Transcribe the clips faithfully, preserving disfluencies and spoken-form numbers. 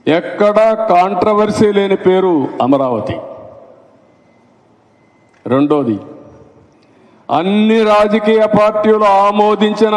ఎక్కడా కాంట్రవర్సీ లేని పేరు అమరావతి. రెండోది, అన్ని రాజకీయ పార్టీలు ఆమోదించిన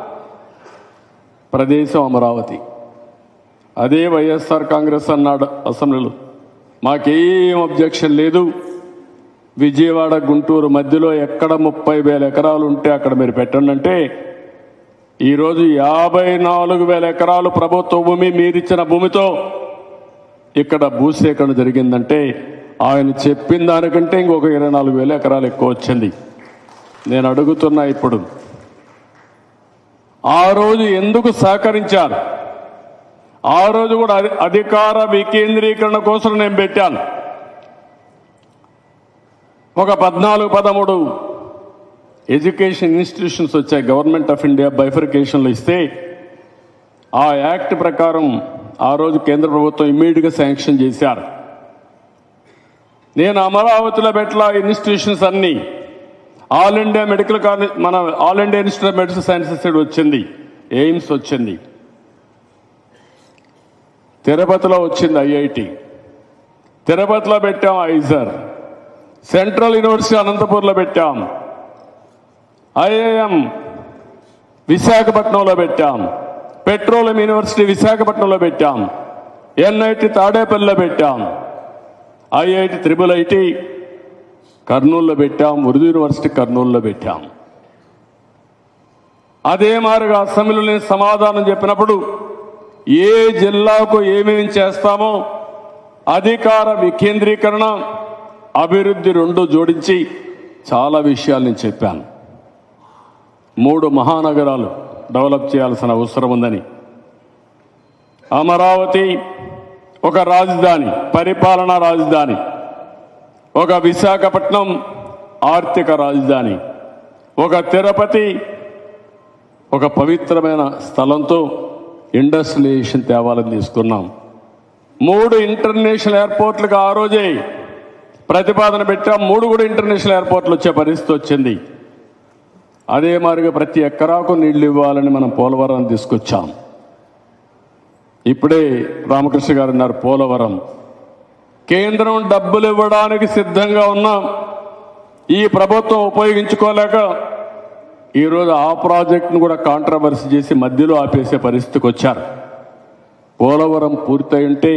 ప్రదేశం అమరావతి. అదే వైఎస్ఆర్ కాంగ్రెస్ అన్నాడు అసెంబ్లీలో, మాకేం అబ్జెక్షన్ లేదు, విజయవాడ గుంటూరు మధ్యలో ఎక్కడ ముప్పై వేల ఎకరాలు ఉంటే అక్కడ మీరు పెట్టండి అంటే, ఈరోజు యాభై నాలుగు వేల ఎకరాలు ప్రభుత్వ భూమి మీరిచ్చిన భూమితో ఇక్కడ భూసేకరణ జరిగిందంటే ఆయన చెప్పిన దానికంటే ఇంకొక ఇరవై నాలుగు వేల ఎకరాలు ఎక్కువ వచ్చింది. నేను అడుగుతున్నా, ఇప్పుడు ఆ రోజు ఎందుకు సహకరించారు? ఆ రోజు కూడా అధికార వికేంద్రీకరణ కోసం నేను పెట్టాను. ఒక పద్నాలుగు పదమూడు ఎడ్యుకేషన్ ఇన్స్టిట్యూషన్స్ వచ్చాయి గవర్నమెంట్ ఆఫ్ ఇండియా బైఫర్కేషన్లో ఇస్తే, ఆ యాక్ట్ ప్రకారం ఆ రోజు కేంద్ర ప్రభుత్వం ఇమ్మీడియట్గా శాంక్షన్ చేశారు. నేను అమరావతిలో పెట్టిన ఇన్స్టిట్యూషన్స్ అన్నీ ఆల్ ఇండియా మెడికల్ కాలేజ్, మన all India institute of medical sciences వచ్చింది, ఎయిమ్స్ వచ్చింది, తిరుపతిలో వచ్చింది ఐఐటి, తిరుపతిలో పెట్టాం ఐజర్, సెంట్రల్ యూనివర్సిటీ అనంతపూర్లో పెట్టాం, ఐఐఎం విశాఖపట్నంలో పెట్టాం, పెట్రోలియం యూనివర్సిటీ విశాఖపట్నంలో పెట్టాం, ఎన్ఐటి తాడేపల్లిలో పెట్టాం, ఐఐటి త్రిబుల్ ఐటి కర్నూలులో పెట్టాం, ఉర్దూ యూనివర్సిటీ కర్నూలులో పెట్టాం. అదే మాదిరిగా అసెంబ్లీలో నేను సమాధానం చెప్పినప్పుడు ఏ జిల్లాకు ఏమేమి చేస్తామో అధికార వికేంద్రీకరణ, అభివృద్ధి రెండు జోడించి చాలా విషయాలు నేను చెప్పాను. మూడు మహానగరాలు డెవలప్ చేయాల్సిన అవసరం ఉందని, అమరావతి ఒక రాజధాని, పరిపాలనా రాజధాని, ఒక విశాఖపట్నం ఆర్థిక రాజధాని, ఒక తిరుపతి ఒక పవిత్రమైన స్థలంతో ఇండస్ట్రియలైజేషన్ తేవాలని తీసుకున్నాం. మూడు ఇంటర్నేషనల్ ఎయిర్పోర్ట్లకు ఆ రోజే ప్రతిపాదన పెట్టాం. మూడు కూడా ఇంటర్నేషనల్ ఎయిర్పోర్ట్లు వచ్చే పరిస్థితి వచ్చింది. అదే మాదిరిగా ప్రతి ఎకరాకు నీళ్లు ఇవ్వాలని మనం పోలవరం తీసుకొచ్చాం. ఇప్పుడే రామకృష్ణ గారు అన్నారు, పోలవరం కేంద్రం డబ్బులు ఇవ్వడానికి సిద్ధంగా ఉన్నాం, ఈ ప్రభుత్వం ఉపయోగించుకోలేక ఈరోజు ఆ ప్రాజెక్టును కూడా కాంట్రవర్సీ చేసి మధ్యలో ఆపేసే పరిస్థితికి వచ్చారు. పోలవరం పూర్తయి ఉంటే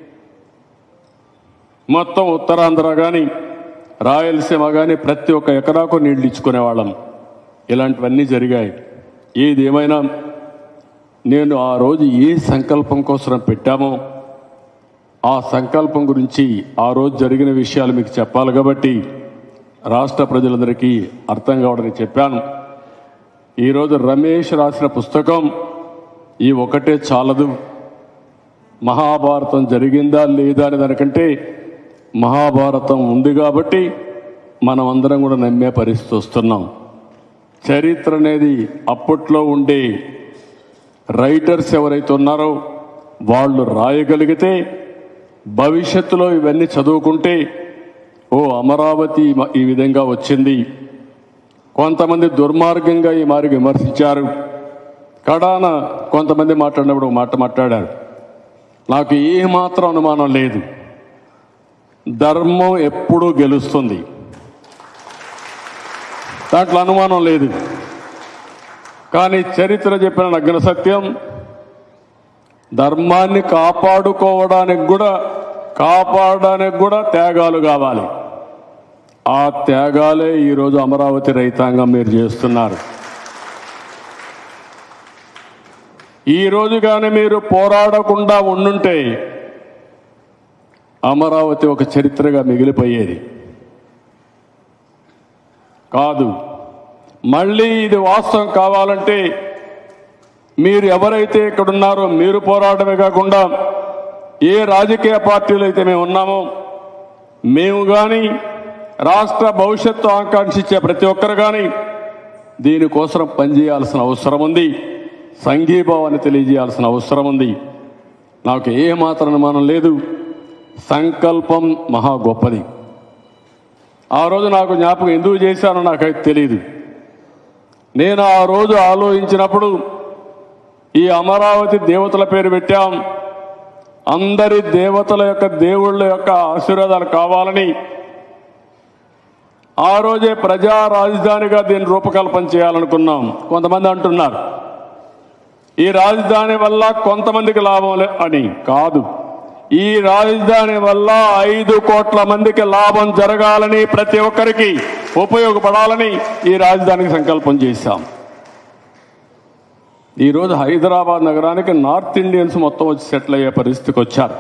మొత్తం ఉత్తరాంధ్ర కానీ రాయలసీమ కానీ ప్రతి ఒక్క ఎకరాకు నీళ్లు ఇచ్చుకునేవాళ్ళం. ఇలాంటివన్నీ జరిగాయి. ఏదేమైనా నేను ఆ రోజు ఏ సంకల్పం కోసం పెట్టామో ఆ సంకల్పం గురించి ఆ రోజు జరిగిన విషయాలు మీకు చెప్పాలి కాబట్టి రాష్ట్ర ప్రజలందరికీ అర్థం కావడానికి చెప్పాను. ఈరోజు రమేష్ రాసిన పుస్తకం ఈ ఒకటే చాలదు, మహాభారతం జరిగిందా లేదా అనే దానికంటే మహాభారతం ఉంది కాబట్టి మనం అందరం కూడా నమ్మే పరిస్థితి వస్తున్నాం. చరిత్ర అనేది అప్పట్లో ఉండే రైటర్స్ ఎవరైతే ఉన్నారో వాళ్ళు రాయగలిగితే భవిష్యత్తులో ఇవన్నీ చదువుకుంటే ఓ అమరావతి ఈ విధంగా వచ్చింది, కొంతమంది దుర్మార్గంగా ఈ మారి విమర్శించారు, కడాన కొంతమంది మాట్లాడినప్పుడు ఒక మాట మాట్లాడారు. నాకు ఏమాత్రం అనుమానం లేదు, ధర్మం ఎప్పుడూ గెలుస్తుంది, దాంట్లో అనుమానం లేదు. కానీ చరిత్ర చెప్పిన నగ్న సత్యం, ధర్మాన్ని కాపాడుకోవడానికి కూడా కాపాడడానికి కూడా త్యాగాలు కావాలి. ఆ త్యాగాలే ఈరోజు అమరావతి రైతాంగం మీరు చేస్తున్నారు. ఈరోజు కానీ మీరు పోరాడకుండా ఉండుంటే అమరావతి ఒక చరిత్రగా మిగిలిపోయేది కాదు. మళ్ళీ ఇది వాస్తవం కావాలంటే మీరు ఎవరైతే ఇక్కడ ఉన్నారో మీరు పోరాటమే కాకుండా ఏ రాజకీయ పార్టీలు అయితే మేము ఉన్నామో మేము కానీ రాష్ట్ర భవిష్యత్తు ఆకాంక్షించే ప్రతి ఒక్కరు కానీ దీనికోసం పనిచేయాల్సిన అవసరం ఉంది, సంఘీభావాన్ని తెలియజేయాల్సిన అవసరం ఉంది. నాకు ఏమాత్రం అనుమానం లేదు, సంకల్పం మహా గొప్పది. ఆ రోజు నాకు జ్ఞాపకం ఎందుకు చేశానో నాకైతే తెలియదు. నేను ఆ రోజు ఆలోచించినప్పుడు ఈ అమరావతి దేవతల పేరు పెట్టాం, అందరి దేవతల యొక్క దేవుళ్ళ యొక్క ఆశీర్వాదాలు కావాలని ఆ రోజే ప్రజా రాజధానిగా దీన్ని రూపకల్పన చేయాలనుకున్నాం. కొంతమంది అంటున్నారు ఈ రాజధాని వల్ల కొంతమందికి లాభం అని. కాదు, ఈ రాజధాని వల్ల ఐదు కోట్ల మందికి లాభం జరగాలని, ప్రతి ఒక్కరికి ఉపయోగపడాలని ఈ రాజధానికి సంకల్పం చేశాం. ఈరోజు హైదరాబాద్ నగరానికి నార్త్ ఇండియన్స్ మొత్తం వచ్చి సెటిల్ అయ్యే పరిస్థితికి వచ్చారు.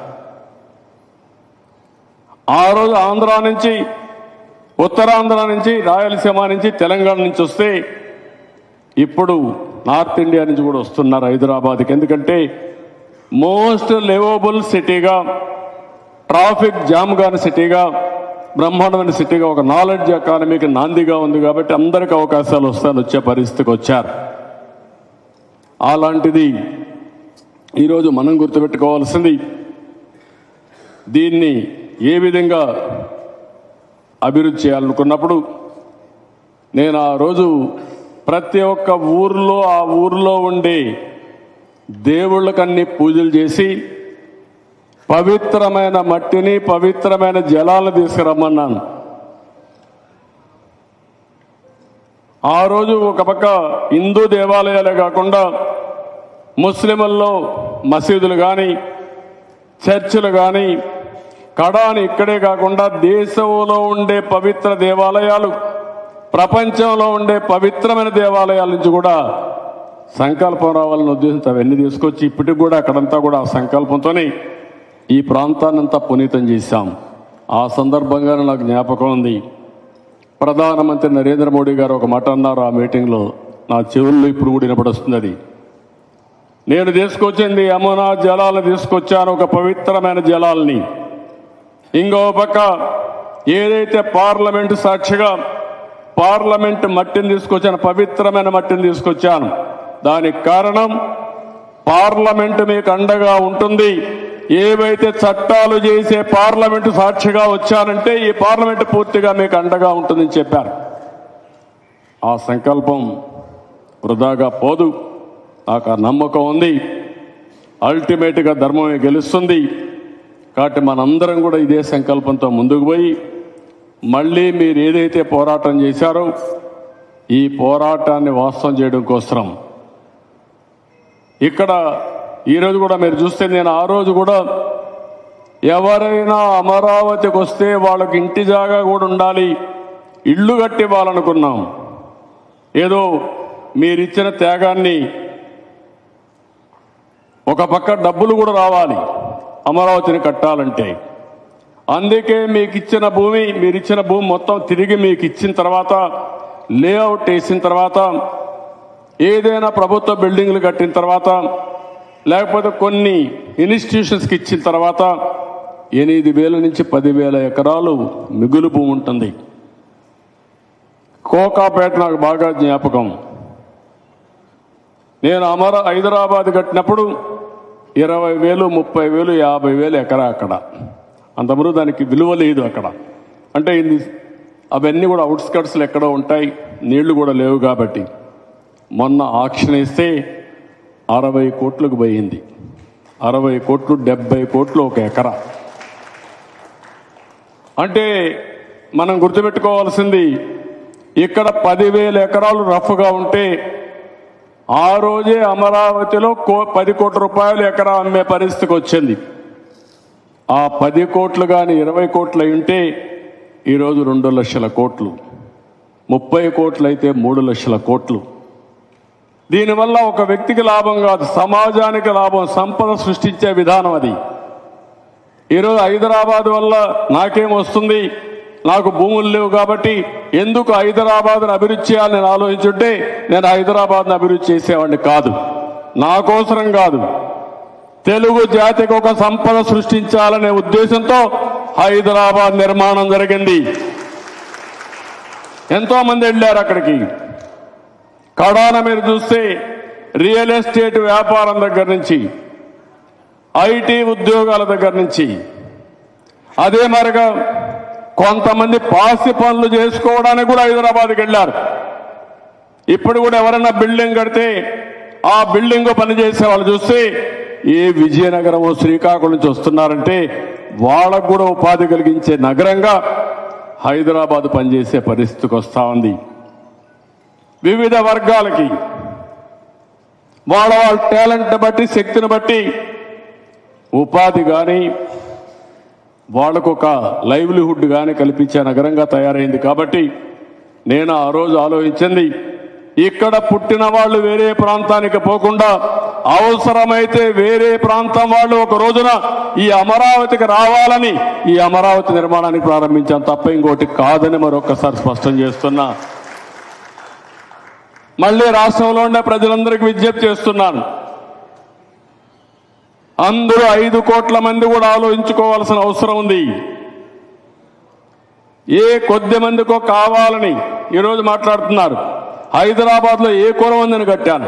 ఆ రోజు ఆంధ్ర నుంచి, ఉత్తరాంధ్ర నుంచి, రాయలసీమ నుంచి, తెలంగాణ నుంచి వస్తే ఇప్పుడు నార్త్ ఇండియా నుంచి కూడా వస్తున్నారు హైదరాబాద్కి. ఎందుకంటే మోస్ట్ లివబుల్ సిటీగా, ట్రాఫిక్ జామ్ కాని సిటీగా, బ్రహ్మాండమైన సిటీగా, ఒక నాలెడ్జ్ ఎకానమీకి నాందిగా ఉంది కాబట్టి అందరికీ అవకాశాలు వస్తాయని వచ్చే పరిస్థితికి వచ్చారు. అలాంటిది ఈరోజు మనం గుర్తుపెట్టుకోవాల్సింది, దీన్ని ఏ విధంగా అభివృద్ధి చేయాలనుకున్నప్పుడు నేను ఆ రోజు ప్రతి ఒక్క ఊర్లో ఆ ఊర్లో ఉండే దేవుళ్ళకన్నీ పూజలు చేసి పవిత్రమైన మట్టిని, పవిత్రమైన జలాలను తీసుకురమ్మన్నాను. ఆ రోజు ఒక పక్క హిందూ దేవాలయాలే కాకుండా ముస్లింల్లో మసీదులు కానీ, చర్చిలు కానీ, కడాని ఇక్కడే కాకుండా దేశంలో ఉండే పవిత్ర దేవాలయాలు, ప్రపంచంలో ఉండే పవిత్రమైన దేవాలయాల నుంచి కూడా సంకల్పం రావాలని ఉద్దేశంతో అవన్నీ తీసుకొచ్చి ఇప్పటికి కూడా అక్కడంతా కూడా ఆ సంకల్పంతోనే ఈ ప్రాంతాన్నంతా పునీతం చేశాం. ఆ సందర్భంగానే నాకు జ్ఞాపకం ఉంది, ప్రధానమంత్రి నరేంద్ర మోడీ గారు ఒక మాట అన్నారు ఆ మీటింగ్లో, నా చెవుల్లో ఇప్పుడు కూడా వినపడొస్తుంది. అది నేను తీసుకొచ్చింది యమునా జలాలు తీసుకొచ్చాను, ఒక పవిత్రమైన జలాల్ని. ఇంకో పక్క ఏదైతే పార్లమెంటు సాక్షిగా పార్లమెంటు మట్టిని తీసుకొచ్చాను, పవిత్రమైన మట్టిని తీసుకొచ్చాను. దానికి కారణం పార్లమెంటు మీకు అండగా ఉంటుంది. ఏవైతే చట్టాలు చేసే పార్లమెంటు సాక్షిగా వచ్చానంటే ఈ పార్లమెంటు పూర్తిగా మీకు అండగా ఉంటుందని చెప్పారు. ఆ సంకల్పం వృధాగా పోదు, నాకు ఆ నమ్మకం ఉంది. అల్టిమేట్గా ధర్మమే గెలుస్తుంది. కాబట్టి మనందరం కూడా ఇదే సంకల్పంతో ముందుకు పోయి మళ్ళీ మీరు ఏదైతే పోరాటం చేశారో ఈ పోరాటాన్ని వాస్తవం చేయడం కోసం ఇక్కడ ఈరోజు కూడా మీరు చూస్తే, నేను ఆ రోజు కూడా ఎవరైనా అమరావతికి వస్తే వాళ్ళకి ఇంటి జాగా కూడా ఉండాలి, ఇళ్ళు కట్టి ఇవ్వాలనుకున్నాం. ఏదో మీరిచ్చిన త్యాగాన్ని ఒక పక్క డబ్బులు కూడా రావాలి అమరావతిని కట్టాలంటే. అందుకే మీకు ఇచ్చిన భూమి, మీరు ఇచ్చిన భూమి మొత్తం తిరిగి మీకు ఇచ్చిన తర్వాత, లేఅవుట్ వేసిన తర్వాత, ఏదైనా ప్రభుత్వ బిల్డింగ్లు కట్టిన తర్వాత, లేకపోతే కొన్ని ఇన్స్టిట్యూషన్స్కి ఇచ్చిన తర్వాత ఎనిమిది వేల నుంచి పదివేల ఎకరాలు మిగులు భూమి ఉంటుంది. కోకాపేట నాకు బాగా జ్ఞాపకం. నేను అమర హైదరాబాద్ కట్టినప్పుడు ఇరవై వేలు ముప్పై వేలు యాభై వేలు ఎకరా. అక్కడ అంతమరు దానికి విలువ లేదు అక్కడ. అంటే ఇది అవన్నీ కూడా అవుట్స్కట్స్లు ఎక్కడో ఉంటాయి, నీళ్లు కూడా లేవు. కాబట్టి మొన్న ఆక్షన్ ఇస్తే అరవై కోట్లకు పోయింది. అరవై కోట్లు డెబ్బై కోట్లు ఒక ఎకరా. అంటే మనం గుర్తుపెట్టుకోవాల్సింది, ఇక్కడ పదివేల ఎకరాలు రఫ్గా ఉంటే ఆ రోజే అమరావతిలో కో పది కోట్ల రూపాయలు ఎకరా అమ్మే పరిస్థితికి వచ్చింది. ఆ పది కోట్లు కానీ ఇరవై కోట్లు అయి ఉంటే ఈరోజు రెండు లక్షల కోట్లు, ముప్పై కోట్లు అయితే మూడు లక్షల కోట్లు. దీనివల్ల ఒక వ్యక్తికి లాభం కాదు, సమాజానికి లాభం, సంపద సృష్టించే విధానం అది. ఈరోజు హైదరాబాద్ వల్ల నాకేం వస్తుంది, నాకు భూములు లేవు కాబట్టి ఎందుకు హైదరాబాద్ను అభివృద్ధి చేయాలని నేను ఆలోచించుంటే నేను హైదరాబాద్ను అభివృద్ధి చేసేవాడిని కాదు. నా కోసరం కాదు, తెలుగు జాతికి ఒక సంపద సృష్టించాలనే ఉద్దేశంతో హైదరాబాద్ నిర్మాణం జరిగింది. ఎంతో మంది వెళ్ళారు అక్కడికి. కడాన మీరు చూస్తే రియల్ ఎస్టేట్ వ్యాపారం దగ్గర నుంచి, ఐటీ ఉద్యోగాల దగ్గర నుంచి, అదే మరిగా కొంతమంది పాసి పనులు చేసుకోవడానికి కూడా హైదరాబాద్కి వెళ్ళారు. ఇప్పుడు కూడా ఎవరైనా బిల్డింగ్ కడితే ఆ బిల్డింగ్ పనిచేసే వాళ్ళు చూస్తే ఏ విజయనగరమో శ్రీకాకుళం నుంచి వస్తున్నారంటే వాళ్ళకు కూడా ఉపాధి కలిగించే నగరంగా హైదరాబాద్ పనిచేసే పరిస్థితికి వస్తూ ఉంది. వివిధ వర్గాలకి వాళ్ళ వాళ్ళ టాలెంట్ని బట్టి శక్తిని బట్టి ఉపాధి కానీ వాళ్ళకు ఒక లైవ్లీహుడ్ కానీ కల్పించే నగరంగా తయారైంది. కాబట్టి నేను ఆ రోజు ఆలోచించింది, ఇక్కడ పుట్టిన వాళ్ళు వేరే ప్రాంతానికి పోకుండా అవసరమైతే వేరే ప్రాంతం వాళ్ళు ఒక రోజున ఈ అమరావతికి రావాలని ఈ అమరావతి నిర్మాణానికి ప్రారంభించాం తప్ప ఇంకోటి కాదని మరొకసారి స్పష్టం చేస్తున్నా. మళ్ళీ రాష్ట్రంలో ఉండే ప్రజలందరికీ విజ్ఞప్తి చేస్తున్నాను, అందరూ ఐదు కోట్ల మంది కూడా ఆలోచించుకోవాల్సిన అవసరం ఉంది. ఏ కొద్ది మందికో కావాలని ఈరోజు మాట్లాడుతున్నారు. హైదరాబాద్లో ఏ కులం ఉందని కట్టాను,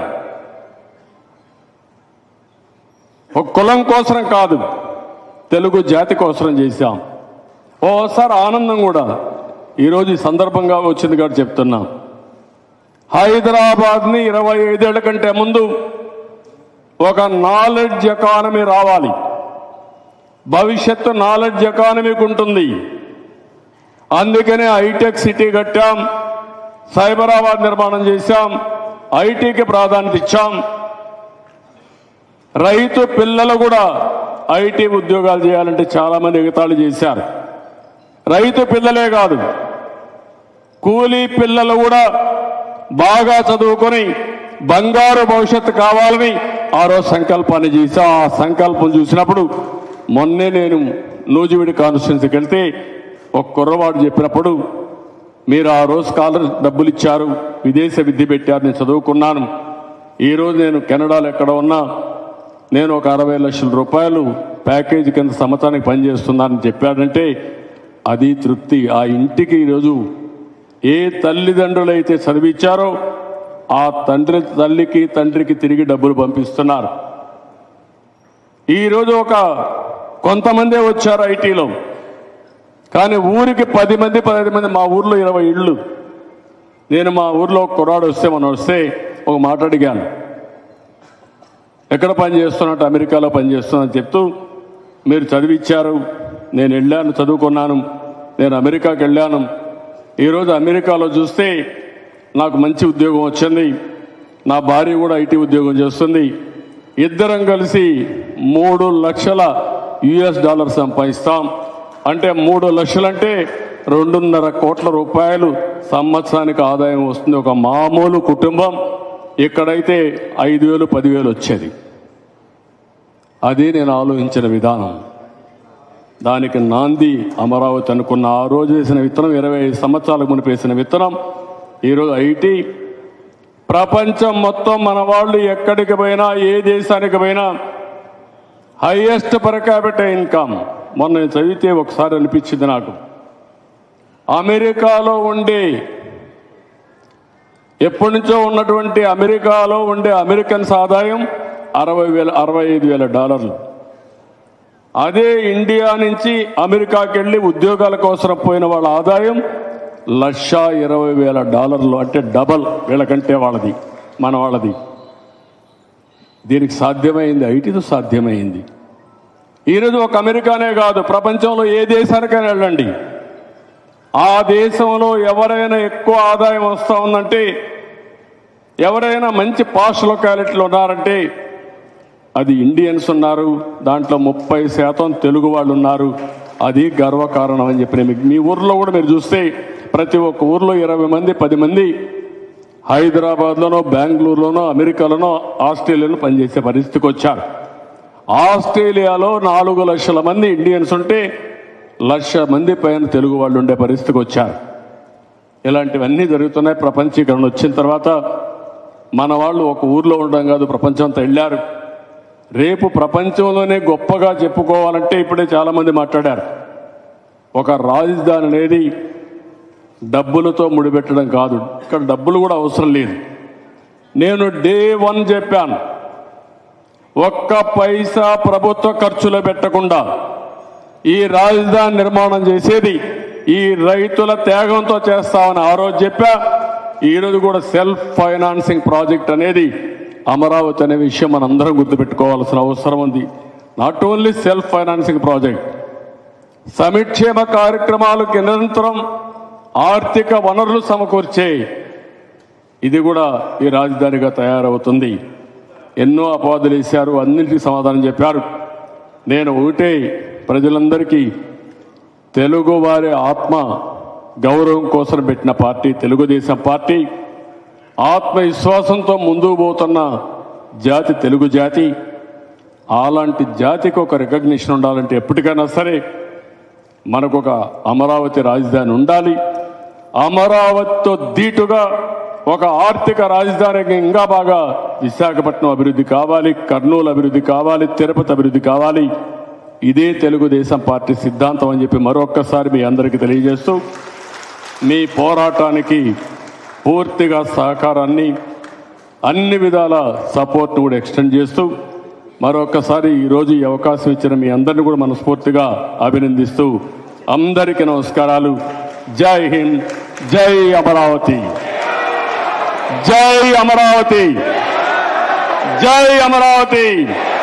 ఒక కులం కోసం కాదు, తెలుగు జాతి కోసం చేశాం. ఓసారి ఆనందం కూడా ఈరోజు ఈ సందర్భంగా వచ్చింది కాబట్టి చెప్తున్నాం. హైదరాబాద్ని ఇరవై ఐదేళ్ల కంటే ముందు ఒక నాలెడ్జ్ ఎకానమీ రావాలి, భవిష్యత్తు నాలెడ్జ్ ఎకానమీకి ఉంటుంది. అందుకనే హైటెక్ సిటీ కట్టాం, సైబరాబాద్ నిర్మాణం చేశాం, ఐటీకి ప్రాధాన్యత ఇచ్చాం. రైతు పిల్లలు కూడా ఐటీ ఉద్యోగాలు చేయాలంటే చాలా మంది ఎగతాళి చేశారు. రైతు పిల్లలే కాదు, కూలీ పిల్లలు కూడా బాగా చదువుకొని బంగారు భవిష్యత్తు కావాలని ఆ రోజు సంకల్పాన్ని చేశాం. ఆ సంకల్పం చూసినప్పుడు మొన్నే నేను నూజివీడి కాన్స్టిట్యున్సీకి వెళ్తే ఒక కుర్రవాడు చెప్పినప్పుడు, మీరు ఆ రోజు స్కాలర్ డబ్బులు ఇచ్చారు, విదేశ విద్య పెట్టారు, నేను చదువుకున్నాను, ఈరోజు నేను కెనడాలో ఎక్కడ ఉన్నా నేను ఒక అరవై లక్షల రూపాయలు ప్యాకేజీ కింద సంవత్సరానికి పనిచేస్తున్నానని చెప్పాడంటే అది తృప్తి. ఆ ఇంటికి ఈరోజు ఏ తల్లిదండ్రులైతే చదివించారో ఆ తండ్రి తల్లికి తండ్రికి తిరిగి డబ్బులు పంపిస్తున్నారు. ఈరోజు ఒక కొంతమందే వచ్చారు ఐటీలో, కానీ ఊరికి పది మంది పది మంది మా ఊర్లో ఇరవై ఇళ్ళు. నేను మా ఊర్లో ఒక కుర్రాడు వస్తే మనం వస్తే ఒక మాట అడిగాను, ఎక్కడ పని చేస్తున్నట్టు, అమెరికాలో పనిచేస్తున్నా చెప్తూ, మీరు చదివిచ్చారు, నేను వెళ్ళాను, చదువుకున్నాను, నేను అమెరికాకి వెళ్ళాను, ఈరోజు అమెరికాలో చూస్తే నాకు మంచి ఉద్యోగం వచ్చింది, నా భార్య కూడా ఐటీ ఉద్యోగం చేస్తుంది, ఇద్దరం కలిసి మూడు లక్షల యుఎస్ డాలర్ సంపాదిస్తాం. అంటే మూడు లక్షలంటే రెండున్నర కోట్ల రూపాయలు సంవత్సరానికి ఆదాయం వస్తుంది ఒక మామూలు కుటుంబం. ఇక్కడైతే ఐదు వేలు పదివేలు వచ్చేది. అది నేను ఆలోచించిన విధానం. దానికి నాంది అమరావతి అనుకున్న ఆ రోజు వేసిన విత్తనం, ఇరవై ఐదు సంవత్సరాలకు మునిపి వేసిన విత్తనం ఈరోజు ఐటీ. ప్రపంచం మొత్తం మన వాళ్ళు ఎక్కడికి పోయినా, ఏ దేశానికి పోయినా హైయెస్ట్ పర్ క్యాపిటల్ ఇన్కమ్. మొన్న నేను చదివితే ఒకసారి అనిపించింది నాకు, అమెరికాలో ఉండే ఎప్పటి నుంచో ఉన్నటువంటి అమెరికాలో ఉండే అమెరికన్స్ ఆదాయం అరవై వేల అరవై ఐదు వేల డాలర్లు. అదే ఇండియా నుంచి అమెరికాకి వెళ్ళి ఉద్యోగాల కోసం పోయిన వాళ్ళ ఆదాయం లక్ష ఇరవై వేల డాలర్లు. అంటే డబల్ వీళ్ళకంటే వాళ్ళది, మన వాళ్ళది. దీనికి సాధ్యమైంది, ఐటీతో సాధ్యమైంది. ఈరోజు ఒక అమెరికానే కాదు, ప్రపంచంలో ఏ దేశానికైనా వెళ్ళండి, ఆ దేశంలో ఎవరైనా ఎక్కువ ఆదాయం వస్తూ ఉందంటే, ఎవరైనా మంచి పాష్ లొకాలిటీలు ఉన్నారంటే అది ఇండియన్స్ ఉన్నారు. దాంట్లో ముప్పై శాతం తెలుగు వాళ్ళు ఉన్నారు. అది గర్వకారణం అని చెప్పి మీకు మీ ఊర్లో కూడా మీరు చూస్తే ప్రతి ఒక్క ఊర్లో ఇరవై మంది పది మంది హైదరాబాద్లోనో, బెంగళూరులోనో, అమెరికాలోనో, ఆస్ట్రేలియాలో పనిచేసే పరిస్థితికి వచ్చారు. ఆస్ట్రేలియాలో నాలుగు లక్షల మంది ఇండియన్స్ ఉంటే లక్ష మంది పైన తెలుగు వాళ్ళు ఉండే పరిస్థితికి వచ్చారు. ఇలాంటివన్నీ జరుగుతున్నాయి. ప్రపంచీకరణ వచ్చిన తర్వాత మన వాళ్ళు ఒక ఊర్లో ఉండడం కాదు, ప్రపంచంతో వెళ్ళారు. రేపు ప్రపంచంలోనే గొప్పగా చెప్పుకోవాలంటే ఇప్పుడే చాలామంది మాట్లాడారు, ఒక రాజధాని అనేది డబ్బులతో ముడిపెట్టడం కాదు. ఇక్కడ డబ్బులు కూడా అవసరం లేదు. నేను డే వన్ చెప్పాను, ఒక్క పైసా ప్రభుత్వ ఖర్చులో పెట్టకుండా ఈ రాజధాని నిర్మాణం చేసేది ఈ రైతుల త్యాగంతో చేస్తామని ఆ రోజు చెప్పా. ఈరోజు కూడా సెల్ఫ్ ఫైనాన్సింగ్ ప్రాజెక్ట్ అనేది అమరావతి అనే విషయం మనందరం గుర్తుపెట్టుకోవాల్సిన అవసరం ఉంది. Not only self financing project, సంక్షేమ కార్యక్రమాలకు నిరంతరం ఆర్థిక వనరులు సమకూర్చే ఇది కూడా ఈ రాజధానిగా తయారవుతుంది. ఎన్నో అపవాదులు వేశారు, అన్నింటికి సమాధానం చెప్పారు. నేను ఒకటే ప్రజలందరికీ, తెలుగు వారి ఆత్మ గౌరవం కోసం పెట్టిన పార్టీ తెలుగుదేశం పార్టీ. ఆత్మవిశ్వాసంతో ముందుకు పోతున్న జాతి తెలుగు జాతి. అలాంటి జాతికి ఒక రికగ్నిషన్ ఉండాలంటే ఎప్పటికైనా సరే మనకు ఒక అమరావతి రాజధాని ఉండాలి. అమరావతితో దీటుగా ఒక ఆర్థిక రాజధానికి ఇంకా బాగా విశాఖపట్నం అభివృద్ధి కావాలి, కర్నూలు అభివృద్ధి కావాలి, తిరుపతి అభివృద్ధి కావాలి. ఇదే తెలుగుదేశం పార్టీ సిద్ధాంతం అని చెప్పి మరొక్కసారి మీ అందరికీ తెలియజేస్తూ, మీ పోరాటానికి పూర్తిగా సహకారాన్ని అన్ని విధాల సపోర్ట్ కూడా ఎక్స్టెండ్ చేస్తూ మరొకసారి ఈరోజు ఈ అవకాశం ఇచ్చిన మీ అందరినీ కూడా మనస్ఫూర్తిగా అభినందిస్తూ అందరికీ నమస్కారాలు. జై హింద్, జై అమరావతి, జై అమరావతి, జై అమరావతి.